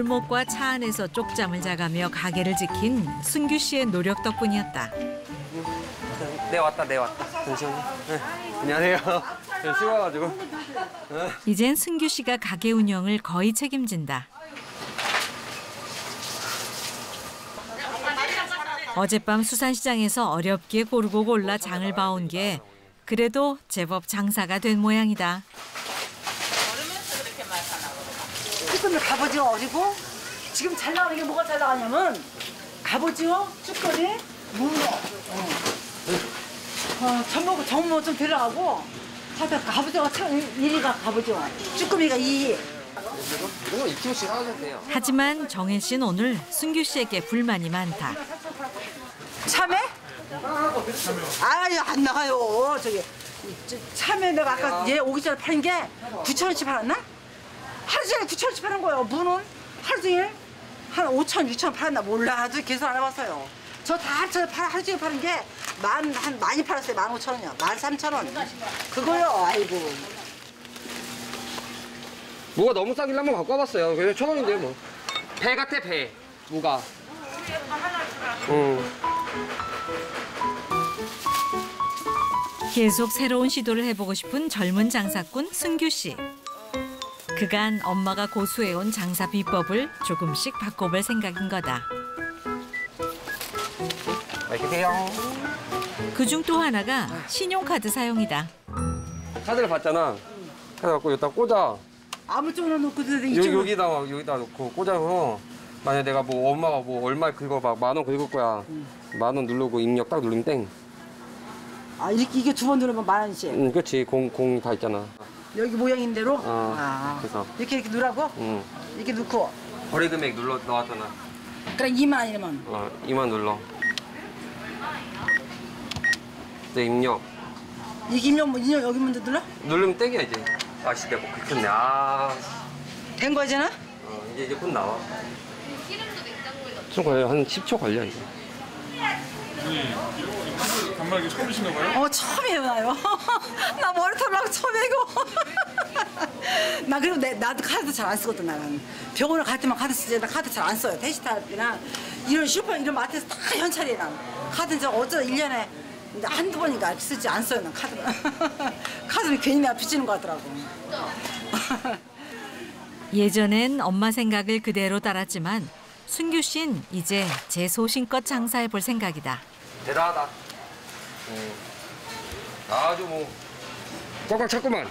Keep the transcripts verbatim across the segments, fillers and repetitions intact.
골목과 차 안에서 쪽잠을 자가며 가게를 지킨 순규 씨의 노력 덕분이었다. 네 왔다 네 왔다. 잠시만요. 네. 안녕하세요. 네, 쉬고 와가지고. 네. 이젠 순규 씨가 가게 운영을 거의 책임진다. 어젯밤 수산시장에서 어렵게 고르고 골라 장을 봐온 게 그래도 제법 장사가 된 모양이다. 쭈꾸미 갑오징어 어리고 지금 잘 나가는 게 뭐가 잘 나가냐면 갑오징어, 쭈꾸미, 문어. 어. 어, 전복, 전복 좀 들어가고 하여튼 갑오징어가 일 위가 갑오징어, 쭈꾸미가 이 위. 이런 거 이 킬로씩 사가셔도 돼요. 하지만 정혜 씨는 오늘 순규 씨에게 불만이 많다. 참외? 아니 안 나가요. 저기 참외 내가 아까 얘 오기 전에 파는 게 구천 원치 팔았나? 하루 종일 구천 원치 파는 거예요. 무는 하루 종일 한 오천, 육천 원 팔았나 몰라. 아주 계속 안 해봤어요. 저 다 합쳐서 하루 종일 파는 게 만 한 많이 팔았어요. 만 오천 원이요. 만 삼천 원. 그거요. 아이고. 무가 너무 싸길래 한번 갖고 와봤어요. 그래서 천 원인데 뭐. 배 같아 배. 무가. 응. 계속 새로운 시도를 해보고 싶은 젊은 장사꾼 순규 씨. 그간 엄마가 고수해온 장사 비법을 조금씩 바꿔볼 생각인 거다. 맛있게요. 그중 또 하나가 신용카드 사용이다. 카드를 받잖아. 카드 갖고 여기다 꽂아. 아무 쪽으로 놓고 도 여기, 여기다 여기다 놓고 꽂아서 만약 내가 뭐 엄마가 뭐 얼마 긁어 막 만 원 긁을 거야. 응. 만 원 누르고 입력 딱 누르면 땡. 아 이렇게 이게 두 번 누르면 만 원씩. 응, 그렇지. 공 공 다 있잖아. 여기 모양인 대로. 어. 아. 그래서 이렇게 이렇게 누르고. 응. 이렇게 넣고. 거래 금액 눌러 나왔잖아. 그럼 이만 원이면. 어, 이만 눌러. 내 입력. 이게 입력 인력 여기 먼저 눌러? 누르면 땡이야 이제. 아씨 내가 뭐 긁혔네. 아. 된 거잖아? 어, 이제 이제 곧 나와. 좀 걸려. 한 십 초 걸려 이제. 단말기 처음이신가 봐요? 어 처음이에요 나요. 나 머리털 하고 처음이고. 나 그리고 내, 나도 카드 잘 안 쓰거든 나는. 병원에 갈 때만 카드 쓰지 나 카드 잘 안 써요. 대시탈이나 이런 슈퍼 이런 마트에서 다 현찰이에 난. 카드는 저 어쩌다 일 년에 한두 번인가 쓰지 안 써요 난 카드는. 카드는 괜히 내가 빚지는 것 같더라고. 예전엔 엄마 생각을 그대로 따랐지만 순규 씨는 이제 제 소신껏 장사해볼 생각이다. 대단하다. 응. 아주 뭐 꽉꽉 찼구만.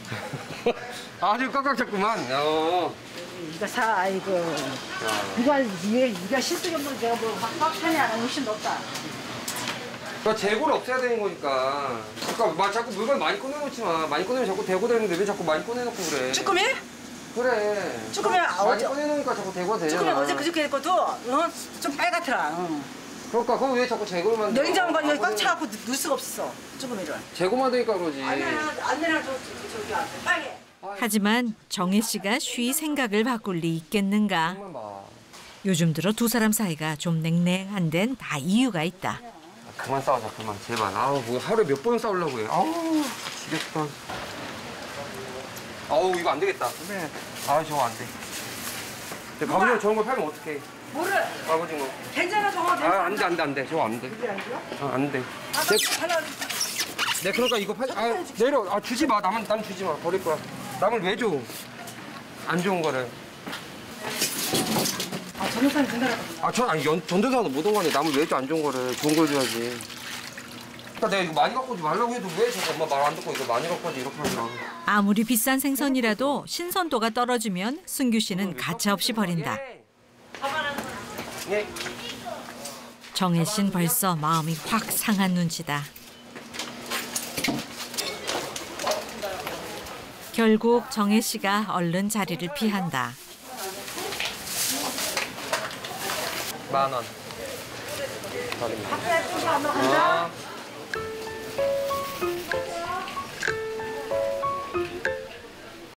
아주 꽉꽉 찼구만. 어. 이거 사 아이고. 이거 이게 이거 실수기 없는 내가 뭐막 판이 안 하면 훨씬 높다. 그러니까 재고를 없애야 되는 거니까. 그러니까 막 자꾸 물건 많이 꺼내놓지 마. 많이 꺼내면 자꾸 대고 되는데 왜 자꾸 많이 꺼내놓고 그래? 쭈꾸미? 그래. 쭈꾸미 많이 어제 꺼내놓으니까 자꾸 대고가 되잖아. 쭈꾸미 어제 그저께 했거든. 어, 좀 빨갛더라. 어. 그러니까 그거 왜 자꾸 재고를 만들어? 냉장고가 여기 꽉 차갖고 넣을 수가 없어. 쭈꾸미를. 재고만 되니까 그러지. 아니야, 안 내놔 저 저기 빨개. 하지만 정혜 씨가 쉬 생각을 바꿀 리 있겠는가. 정말 봐. 요즘 들어 두 사람 사이가 좀 냉랭한 데는 다 이유가 있다. 아, 그만 싸우자 그만 제발. 아우 뭐 하루에 몇 번 싸우려고 해. 아우 지겹다. 아우 이거 안 되겠다. 그래. 아 저거 안 돼. 근데 갑오징어 저런 거 팔면 어떡해. 뭐를? 갑오징어. 괜찮아 저거 괜찮아. 아 안 돼 안 돼 안 돼. 저거 안 돼. 그게 안 돼요? 아 안 돼. 아, 내, 하나 내 그러니까 이거 팔. 아 내려. 아 주지 마. 남은 남 주지 마. 버릴 거야. 남을 왜 줘? 안 좋은 거를. 아, 전도사님 준다라고. 아 전 아니 연, 전도사도 못 온 거네. 남을 왜 줘 안 좋은 거를. 좋은 걸 줘야지. 그러니까 내가 이거 많이 갖고 오지 말라고 해도 왜 자꾸 엄마 말 안 듣고 이거 많이 갖고 오지 이렇게 하더라. 아무리 비싼 생선이라도 신선도가 떨어지면 순규 씨는 가차없이 버린다. 예. 정혜 씨는 벌써 마음이 확 상한 눈치다. 결국 정혜 씨가 얼른 자리를 피한다. 만 원. 앞에 또 한번 간다. 어.